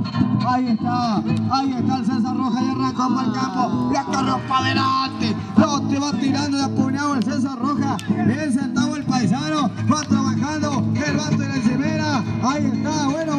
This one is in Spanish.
Ahí está el César Rojas y arrancó para el campo. La corrió para adelante. Lo te va tirando de apuñado el César Rojas. Bien sentado el paisano. Va trabajando el vato de la encimera. Ahí está, bueno.